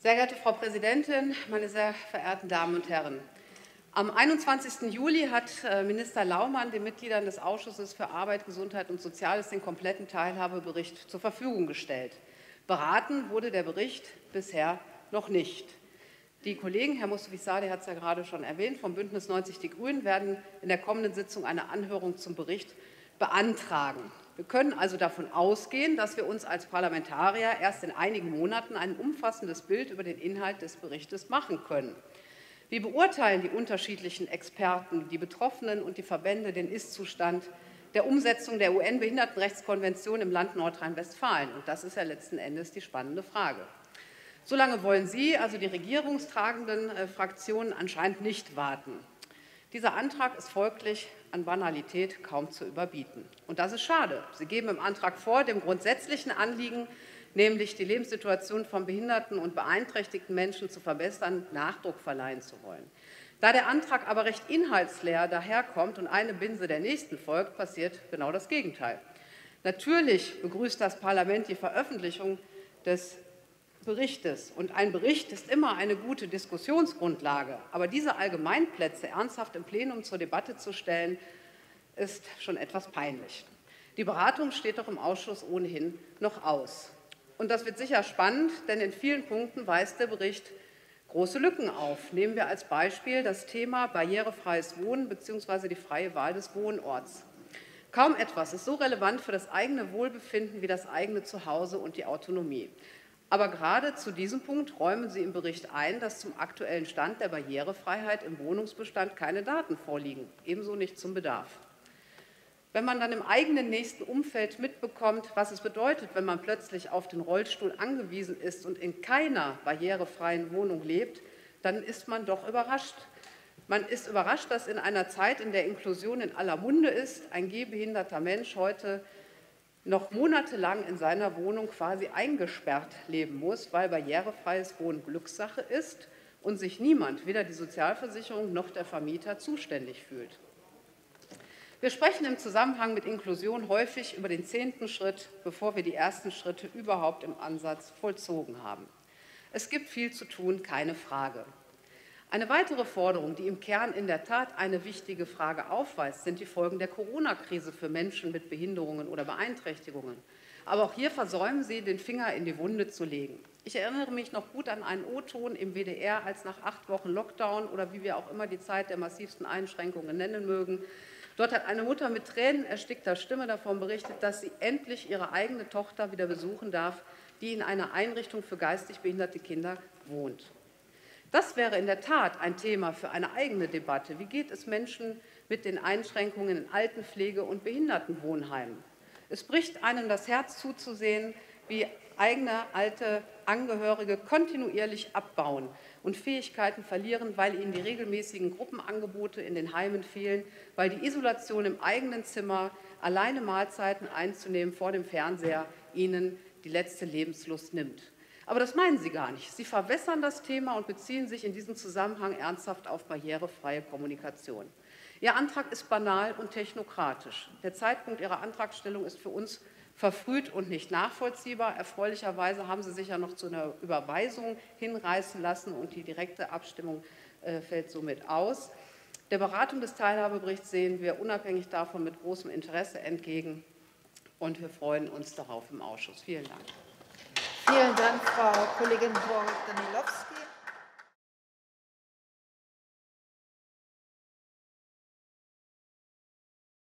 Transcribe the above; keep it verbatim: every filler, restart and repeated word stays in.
Sehr geehrte Frau Präsidentin, meine sehr verehrten Damen und Herren! Am einundzwanzigsten Juli hat Minister Laumann den Mitgliedern des Ausschusses für Arbeit, Gesundheit und Soziales den kompletten Teilhabebericht zur Verfügung gestellt. Beraten wurde der Bericht bisher noch nicht. Die Kollegen, Herr Mustavisadi hat es ja gerade schon erwähnt, vom Bündnis neunzig Die Grünen werden in der kommenden Sitzung eine Anhörung zum Bericht beantragen. Wir können also davon ausgehen, dass wir uns als Parlamentarier erst in einigen Monaten ein umfassendes Bild über den Inhalt des Berichts machen können. Wie beurteilen die unterschiedlichen Experten, die Betroffenen und die Verbände den Ist-Zustand der Umsetzung der U N-Behindertenrechtskonvention im Land Nordrhein-Westfalen? Und das ist ja letzten Endes die spannende Frage. Solange wollen Sie, also die regierungstragenden Fraktionen, anscheinend nicht warten. Dieser Antrag ist folglich an Banalität kaum zu überbieten. Und das ist schade. Sie geben im Antrag vor, dem grundsätzlichen Anliegen, nämlich die Lebenssituation von behinderten und beeinträchtigten Menschen zu verbessern, Nachdruck verleihen zu wollen. Da der Antrag aber recht inhaltsleer daherkommt und eine Binse der nächsten folgt, passiert genau das Gegenteil. Natürlich begrüßt das Parlament die Veröffentlichung des Berichtes. Und ein Bericht ist immer eine gute Diskussionsgrundlage. Aber diese Allgemeinplätze ernsthaft im Plenum zur Debatte zu stellen, ist schon etwas peinlich. Die Beratung steht doch im Ausschuss ohnehin noch aus. Und das wird sicher spannend, denn in vielen Punkten weist der Bericht große Lücken auf. Nehmen wir als Beispiel das Thema barrierefreies Wohnen bzw. die freie Wahl des Wohnorts. Kaum etwas ist so relevant für das eigene Wohlbefinden wie das eigene Zuhause und die Autonomie. Aber gerade zu diesem Punkt räumen Sie im Bericht ein, dass zum aktuellen Stand der Barrierefreiheit im Wohnungsbestand keine Daten vorliegen, ebenso nicht zum Bedarf. Wenn man dann im eigenen nächsten Umfeld mitbekommt, was es bedeutet, wenn man plötzlich auf den Rollstuhl angewiesen ist und in keiner barrierefreien Wohnung lebt, dann ist man doch überrascht. Man ist überrascht, dass in einer Zeit, in der Inklusion in aller Munde ist, ein gehbehinderter Mensch heute noch monatelang in seiner Wohnung quasi eingesperrt leben muss, weil barrierefreies Wohnen Glückssache ist und sich niemand, weder die Sozialversicherung noch der Vermieter, zuständig fühlt. Wir sprechen im Zusammenhang mit Inklusion häufig über den zehnten Schritt, bevor wir die ersten Schritte überhaupt im Ansatz vollzogen haben. Es gibt viel zu tun, keine Frage. Eine weitere Forderung, die im Kern in der Tat eine wichtige Frage aufweist, sind die Folgen der Corona-Krise für Menschen mit Behinderungen oder Beeinträchtigungen. Aber auch hier versäumen Sie, den Finger in die Wunde zu legen. Ich erinnere mich noch gut an einen O-Ton im W D R, als nach acht Wochen Lockdown oder wie wir auch immer die Zeit der massivsten Einschränkungen nennen mögen, dort hat eine Mutter mit tränenerstickter Stimme davon berichtet, dass sie endlich ihre eigene Tochter wieder besuchen darf, die in einer Einrichtung für geistig behinderte Kinder wohnt. Das wäre in der Tat ein Thema für eine eigene Debatte. Wie geht es Menschen mit den Einschränkungen in Altenpflege und Behindertenwohnheimen? Es bricht einem das Herz zuzusehen, wie eigene alte Angehörige kontinuierlich abbauen und Fähigkeiten verlieren, weil ihnen die regelmäßigen Gruppenangebote in den Heimen fehlen, weil die Isolation im eigenen Zimmer, alleine Mahlzeiten einzunehmen vor dem Fernseher, ihnen die letzte Lebenslust nimmt. Aber das meinen Sie gar nicht. Sie verwässern das Thema und beziehen sich in diesem Zusammenhang ernsthaft auf barrierefreie Kommunikation. Ihr Antrag ist banal und technokratisch. Der Zeitpunkt Ihrer Antragstellung ist für uns verfrüht und nicht nachvollziehbar. Erfreulicherweise haben Sie sich ja noch zu einer Überweisung hinreißen lassen und die direkte Abstimmung äh, fällt somit aus. Der Beratung des Teilhabeberichts sehen wir unabhängig davon mit großem Interesse entgegen und wir freuen uns darauf im Ausschuss. Vielen Dank. Vielen Dank, Frau Kollegin Borg-Danilowska.